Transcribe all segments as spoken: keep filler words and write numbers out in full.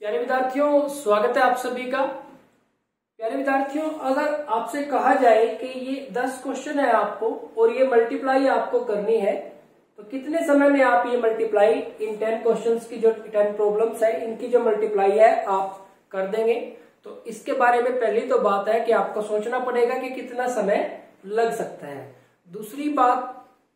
प्यारे विद्यार्थियों, स्वागत है आप सभी का। प्यारे विद्यार्थियों, अगर आपसे कहा जाए कि ये दस क्वेश्चन है आपको और ये मल्टीप्लाई आपको करनी है, तो कितने समय में आप ये मल्टीप्लाई इन टेन क्वेश्चंस की जो टेन प्रॉब्लम्स है इनकी जो मल्टीप्लाई है आप कर देंगे। तो इसके बारे में पहली तो बात है कि आपको सोचना पड़ेगा कि कितना समय लग सकता है। दूसरी बात,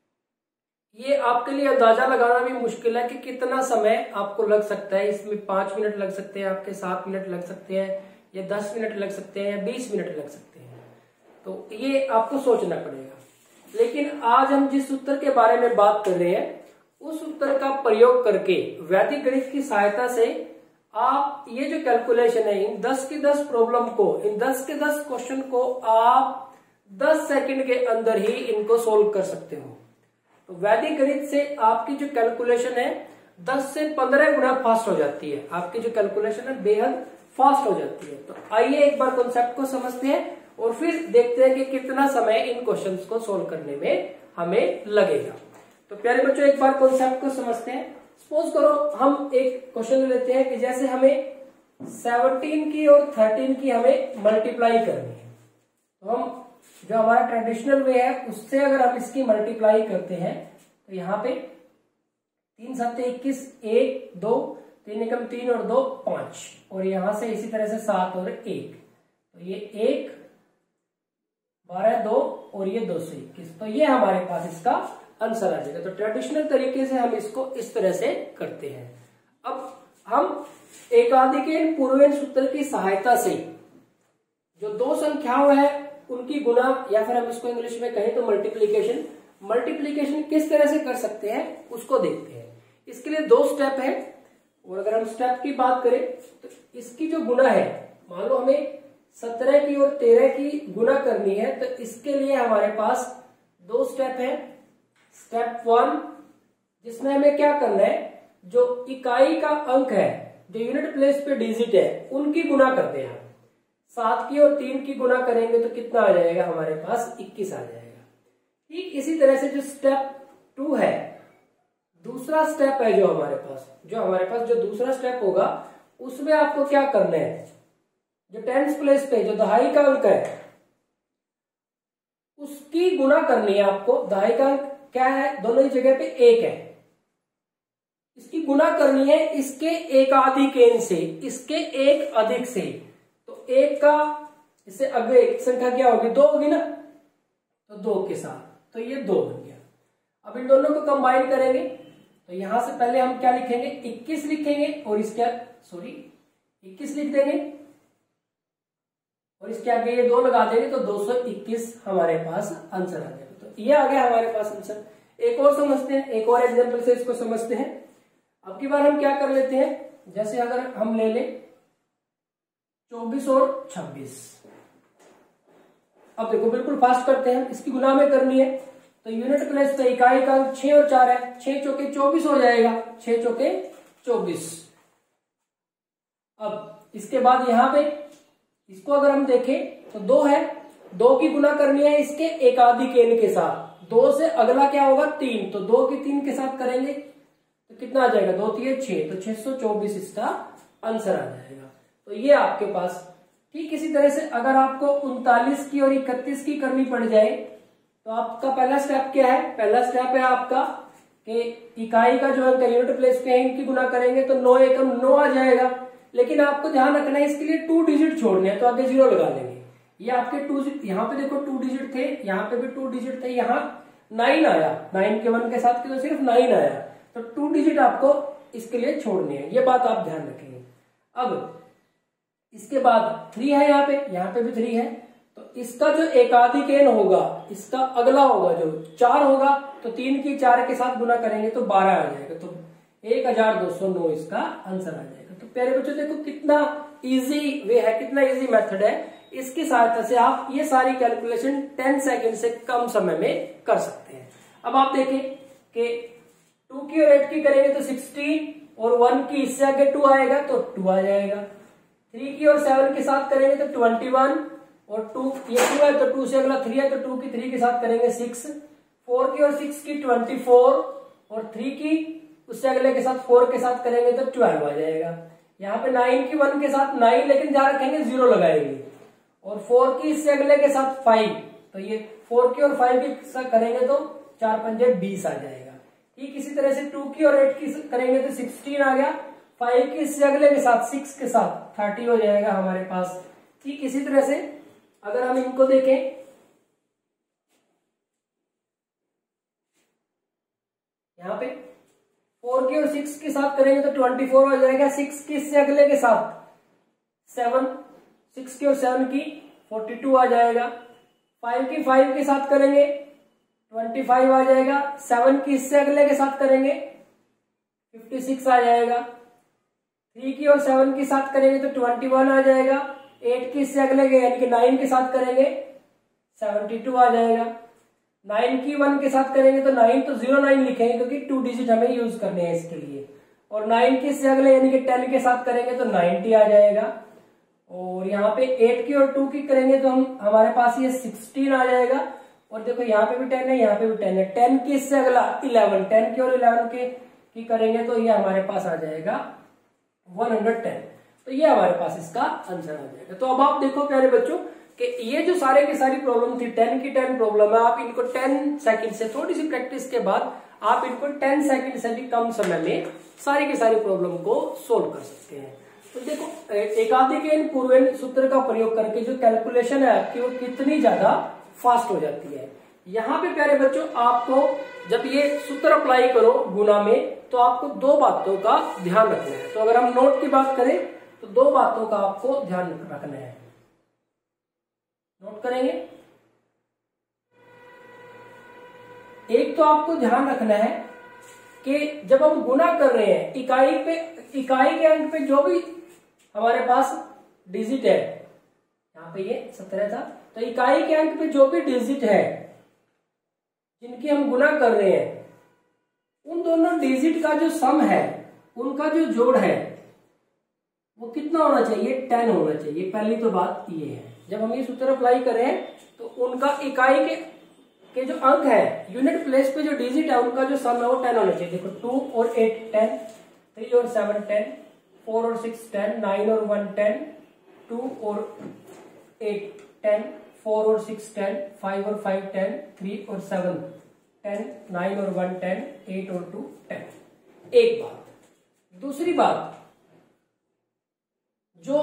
ये आपके लिए अंदाजा लगाना भी मुश्किल है कि कितना समय आपको लग सकता है। इसमें पांच मिनट लग सकते हैं, आपके सात मिनट लग सकते हैं, या दस मिनट लग सकते हैं, या बीस मिनट लग सकते हैं। तो ये आपको सोचना पड़ेगा। लेकिन आज हम जिस उत्तर के बारे में बात कर रहे हैं उस उत्तर का प्रयोग करके वैदिक गणित की सहायता से आप ये जो कैलकुलेशन है इन दस की दस प्रॉब्लम को, इन दस के दस क्वेश्चन को आप दस सेकंड के अंदर ही इनको सोल्व कर सकते हो। तो वैदिक गणित से आपकी जो कैलकुलेशन है दस से पंद्रह गुना फास्ट हो जाती है। आपकी जो कैलकुलेशन है बेहद फास्ट हो जाती है। तो आइए एक बार कॉन्सेप्ट को समझते हैं और फिर देखते हैं कि कितना समय इन क्वेश्चंस को सोल्व करने में हमें लगेगा। तो प्यारे बच्चों, एक बार कॉन्सेप्ट को समझते हैं। सपोज करो हम एक क्वेश्चन लेते हैं कि जैसे हमें सेवनटीन की और थर्टीन की हमें मल्टीप्लाई करनी है। तो हम जो हमारा ट्रेडिशनल वे है उससे अगर हम इसकी मल्टीप्लाई करते हैं तो यहाँ पे तीन सत्ते इक्कीस, एक दो, तीन एकम तीन और दो पांच, और यहां से इसी तरह से सात और एक, तो ये एक, बारह, दो और ये दो सौ इक्कीस। तो ये हमारे पास इसका आंसर आ जाएगा। तो ट्रेडिशनल तरीके से हम इसको इस तरह से करते हैं। अब हम एकाधिकेन पूर्वेन सूत्र की सहायता से जो दो संख्याओं है उनकी गुना, या फिर हम इसको इंग्लिश में कहें तो मल्टीप्लीकेशन, मल्टीप्लीकेशन किस तरह से कर सकते हैं उसको देखते हैं। इसके लिए दो स्टेप है, और अगर हम स्टेप की बात करें तो इसकी जो गुना है, मान लो हमें सत्रह की और तेरह की गुना करनी है, तो इसके लिए हमारे पास दो स्टेप है। स्टेप वन, जिसमें हमें क्या करना है, जो इकाई का अंक है, जो यूनिट प्लेस पे डिजिट है, उनकी गुना करते हैं। सात की और तीन की गुना करेंगे तो कितना आ जाएगा हमारे पास, इक्कीस आ जाएगा। ठीक इसी तरह से जो स्टेप टू है, दूसरा स्टेप है जो हमारे पास जो हमारे पास जो दूसरा स्टेप होगा उसमें आपको क्या करना है, जो टेंस प्लेस पे जो दहाई का अंक है उसकी गुना करनी है आपको। दहाई का अंक क्या है, दोनों ही जगह पे एक है, इसकी गुना करनी है इसके एकाधिकेन से, इसके एक अधिक से। तो एक का इससे आगे संख्या क्या होगी, दो होगी ना, तो दो के साथ, तो ये दो बन गया। अब इन दोनों को कंबाइन करेंगे तो यहां से पहले हम क्या लिखेंगे, इक्कीस लिखेंगे, और इसके सॉरी इक्कीस लिख देंगे, और इसके आगे ये दो लगा देंगे तो दो सौ इक्कीस हमारे पास आंसर आ जाएगा। तो ये आ गया हमारे पास आंसर। एक और समझते हैं, एक और एग्जांपल से इसको समझते हैं। अब की बार हम क्या कर लेते हैं, जैसे अगर हम ले लें चौबीस और छब्बीस। अब देखो बिल्कुल फास्ट करते हैं, इसकी गुना में करनी है तो यूनिट प्लेस पे इकाई का छह और चार है, छह चौके चौबीस हो जाएगा, छह चौके चौबीस। अब इसके बाद यहां पे इसको अगर हम देखें तो दो है, दो की गुना करनी है इसके एकाधिकेन के साथ। दो से अगला क्या होगा, तीन, तो दो की तीन के साथ करेंगे तो कितना आ जाएगा, दो तीन छह, तो छह सौ चौबीस इसका आंसर आ जाएगा। तो ये आपके पास। ठीक इसी तरह से अगर आपको उनतालीस की और इकतीस की करनी पड़ जाए तो आपका पहला स्टेप क्या है, पहला स्टेप है आपका कि इकाई का जो अंक यूनिट प्लेस पे है इनकी गुना करेंगे तो नौ एकम नौ आ जाएगा। लेकिन आपको ध्यान रखना है इसके लिए टू डिजिट छोड़ने हैं, तो आगे जीरो लगा लेंगे। ये आपके टू, यहाँ पे देखो टू डिजिट थे, यहाँ पे भी टू डिजिट थे, यहाँ नाइन आया, नाइन के वन के साथ के तो सिर्फ नाइन आया, तो टू डिजिट आपको इसके लिए छोड़ने हैं, ये बात आप ध्यान रखेंगे। अब इसके बाद थ्री है, यहाँ पे यहाँ पे भी थ्री है, तो इसका जो एकाधिकेन होगा, इसका अगला होगा जो चार होगा, तो तीन की चार के साथ गुना करेंगे तो बारह आ जाएगा, तो एक हजार दो सौ नौ इसका आंसर आ जाएगा। तो प्यारे बच्चों देखो कितना इजी वे है, कितना इजी मेथड है। इसकी सहायता से आप ये सारी कैलकुलेशन टेन सेकेंड से कम समय में कर सकते हैं। अब आप देखें कि टू की और एट की करेंगे तो सिक्सटीन, और वन की इससे आगे टू आएगा तो टू आ जाएगा। थ्री की और सेवन के साथ करेंगे तो ट्वेंटी वन, और टू ये टू है तो टू से अगला थ्री है तो टू की थ्री के साथ करेंगे सिक्स। फोर की और सिक्स की ट्वेंटी फोर, और थ्री की उससे अगले के साथ फोर के साथ करेंगे तो ट्वेल्व आ जाएगा। यहाँ पे नाइन की वन के साथ नाइन, लेकिन जहां रखेंगे जीरो लगाएंगे, और फोर की इससे अगले के साथ फाइव, तो ये फोर की और फाइव की साथ करेंगे तो चार पंजे बीस आ जाएगा। ठीक इसी तरह से टू की और एट की करेंगे तो सिक्सटीन आ गया, फाइव की इससे अगले के साथ सिक्स के साथ थर्टी हो जाएगा हमारे पास। ठीक इसी तरह से अगर हम इनको देखें, यहाँ पे फोर की और सिक्स के साथ करेंगे तो ट्वेंटी फोर हो जाएगा, सिक्स की इससे अगले के साथ सेवन, सिक्स की और सेवन की फोर्टी टू आ जाएगा, फाइव की फाइव के साथ करेंगे ट्वेंटी फाइव आ जाएगा, सेवन की इससे अगले के साथ करेंगे फिफ्टी सिक्स आ जाएगा, थ्री की और सेवन के साथ करेंगे तो ट्वेंटी वन आ जाएगा, एट की इससे अगले के यानी कि नाइन के साथ करेंगे सेवेंटी टू आ जाएगा, नाइन की वन के साथ करेंगे तो नाइन तो जीरो नाइन लिखेंगे क्योंकि टू डिजिट हमें यूज करने हैं इसके लिए, और नाइन की इससे अगले यानी कि टेन के साथ करेंगे तो नाइन्टी आ जाएगा, और यहाँ पे एट की और टू की करेंगे तो हम हमारे पास ये सिक्सटीन आ जाएगा, और देखो यहाँ पे भी टेन है, यहाँ पे भी टेन है, टेन की इससे अगला इलेवन, टेन की और इलेवन के की करेंगे तो ये हमारे पास आ जाएगा वन हंड्रेड टेन। तो ये हमारे पास इसका आंसर आ जाएगा। तो अब आप देखो प्यारे बच्चों कि ये जो सारे की सारी प्रॉब्लम थी, टेन की टेन प्रॉब्लम है, आप इनको टेन सेकंड से थोड़ी सी प्रैक्टिस के बाद आप इनको टेन सेकंड से भी कम समय में सारी की सारी प्रॉब्लम को सोल्व कर सकते हैं। तो देखो एकाधिक पूर्वेन सूत्र का प्रयोग करके जो कैलकुलेशन है आपकी वो कितनी ज्यादा फास्ट हो जाती है। यहाँ पे प्यारे बच्चों आपको जब ये सूत्र अप्लाई करो गुना में तो आपको दो बातों का ध्यान रखना है। तो अगर हम नोट की बात करें तो दो बातों का आपको ध्यान रखना है, नोट करेंगे। एक तो आपको ध्यान रखना है कि जब हम गुना कर रहे हैं इकाई पे, इकाई के अंक पे जो भी हमारे पास डिजिट है, यहाँ पे ये सत्रह था, तो इकाई के अंक पे जो भी डिजिट है जिनकी हम गुना कर रहे हैं उन दोनों डिजिट का जो सम है, उनका जो जोड़ है वो कितना होना चाहिए, टेन होना चाहिए। पहली तो बात ये है, जब हम ये सूत्र अप्लाई कर रहे हैं तो उनका इकाई के के जो अंक है, यूनिट प्लेस पे जो डिजिट है, उनका जो सम है वो टेन होना चाहिए। देखो टू और एट टेन, थ्री और सेवन टेन, फोर और सिक्स टेन, नाइन और वन टेन, टू और एट टेन, फोर और सिक्स टेन, फाइव और फाइव टेन, थ्री और सेवन टेन, नाइन और वन टेन, एट और टू टेन। एक बात। दूसरी बात, जो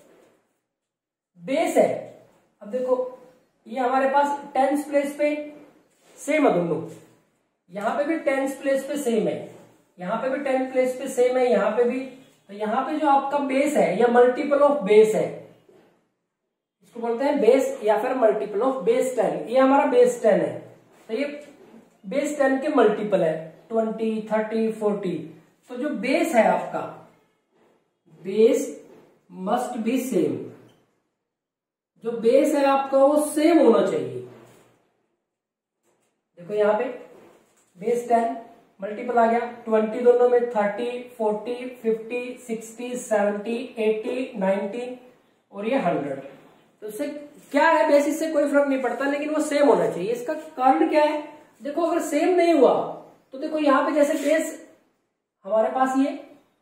बेस है, अब देखो ये हमारे पास टेंस प्लेस पे सेम है दोनों, यहां पे भी टेंस प्लेस पे सेम है, यहां पे भी टेन प्लेस पे सेम है, यहां पे भी। तो यहां पे जो आपका बेस है या मल्टीपल ऑफ बेस है, इसको बोलते हैं बेस या फिर मल्टीपल ऑफ बेस टेन। ये हमारा बेस टेन है, तो ये बेस टेन के मल्टीपल है, ट्वेंटी, थर्टी, फोर्टी। तो जो बेस है आपका, बेस मस्ट बी सेम, जो बेस है आपका वो सेम होना चाहिए। देखो यहां पे बेस टेन मल्टीपल आ गया, ट्वेंटी दोनों में, thirty, forty, fifty, sixty, seventy, eighty, ninety और ये हंड्रेड। तो इससे क्या है, बेस इससे कोई फर्क नहीं पड़ता, लेकिन वो सेम होना चाहिए। इसका कारण क्या है, देखो अगर सेम नहीं हुआ तो देखो यहां पे जैसे बेस हमारे पास ये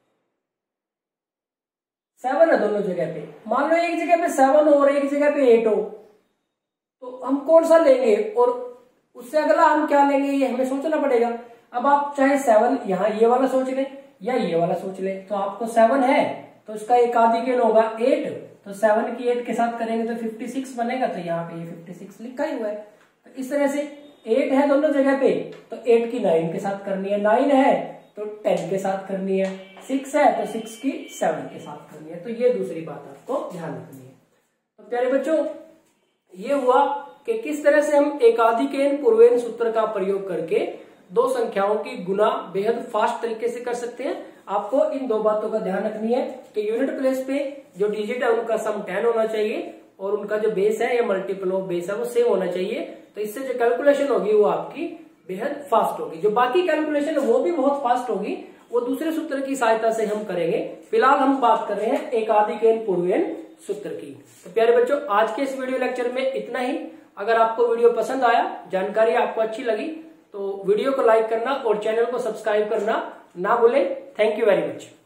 सेवन है दोनों जगह पे, मान लो एक जगह पे सेवन हो और एक जगह पे एट हो, तो हम कौन सा लेंगे और उससे अगला हम क्या लेंगे, ये हमें सोचना पड़ेगा। अब आप चाहे सेवन यहाँ ये वाला सोच लें या ये वाला सोच लें, तो आपको सेवन है तो इसका एक आधिकेय होगा एट, तो सेवन की एट के साथ करेंगे तो फिफ्टी सिक्स बनेगा, तो यहाँ पे ये फिफ्टी सिक्स लिखा ही हुआ है। तो इस तरह से एट है दोनों जगह पे तो एट की नाइन के साथ करनी है, नाइन है तो टेन के साथ करनी है, सिक्स है तो सिक्स की सेवन के साथ करनी है। तो ये दूसरी बात आपको ध्यान रखनी है। तो प्यारे बच्चों ये हुआ कि किस तरह से हम एकाधिकेन पूर्वेन सूत्र का प्रयोग करके दो संख्याओं की गुना बेहद फास्ट तरीके से कर सकते हैं। आपको इन दो बातों का ध्यान रखनी है कि यूनिट प्लेस पे जो डिजिट है उनका सम टेन होना चाहिए और उनका जो बेस है या मल्टीपल ऑफ बेस है वो सेम होना चाहिए। तो इससे जो कैलकुलेशन होगी वो आपकी बेहद फास्ट होगी। जो बाकी कैलकुलेशन है वो भी बहुत फास्ट होगी, वो दूसरे सूत्र की सहायता से हम करेंगे। फिलहाल हम बात कर रहे हैं एकाधिकेन पूर्वेन सूत्र की। तो प्यारे बच्चों आज के इस वीडियो लेक्चर में इतना ही। अगर आपको वीडियो पसंद आया, जानकारी आपको अच्छी लगी, तो वीडियो को लाइक करना और चैनल को सब्सक्राइब करना ना भूलें। Thank you very much.